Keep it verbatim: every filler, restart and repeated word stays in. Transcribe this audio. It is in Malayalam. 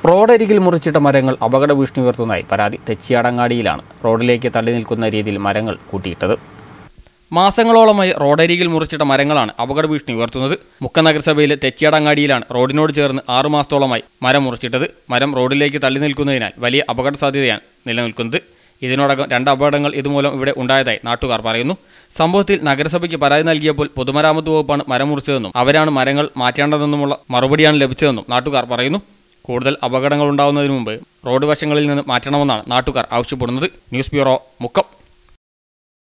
റോഡരികിൽ മുറിച്ചിട്ട മരങ്ങൾ അപകട ഭീഷണി ഉയർത്തുന്നതായി പരാതി. തെച്ചിയാടങ്ങാടിയിലാണ് റോഡിലേക്ക് തള്ളി നിൽക്കുന്ന രീതിയിൽ മരങ്ങൾ കൂട്ടിയിട്ടത്. മാസങ്ങളോളമായി റോഡരികിൽ മുറിച്ചിട്ട മരങ്ങളാണ് അപകട ഭീഷണി ഉയർത്തുന്നത്. മുക്കം നഗരസഭയിലെ തെച്ചിയാടങ്ങാടിയിലാണ് റോഡിനോട് ചേർന്ന് ആറു മാസത്തോളമായി മരം മുറിച്ചിട്ടത്. മരം റോഡിലേക്ക് തള്ളി നിൽക്കുന്നതിനാൽ വലിയ അപകട സാധ്യതയാണ് നിലനിൽക്കുന്നത്. ഇതിനോടകം രണ്ട് അപകടങ്ങൾ ഇതുമൂലം ഇവിടെ ഉണ്ടായതായി നാട്ടുകാർ പറയുന്നു. സംഭവത്തിൽ നഗരസഭയ്ക്ക് പരാതി നൽകിയപ്പോൾ പൊതുമരാമത്ത് വകുപ്പാണ് മരം മുറിച്ചതെന്നും അവരാണ് മരങ്ങൾ മാറ്റേണ്ടതെന്നുമുള്ള മറുപടിയാണ് ലഭിച്ചതെന്നും നാട്ടുകാർ പറയുന്നു. കൂടുതൽ അപകടങ്ങൾ ഉണ്ടാകുന്നതിന് മുമ്പ് റോഡ് വശങ്ങളിൽ നിന്ന് മാറ്റണമെന്നാണ് നാട്ടുകാർ ആവശ്യപ്പെടുന്നത്. News bureau, Mukkam.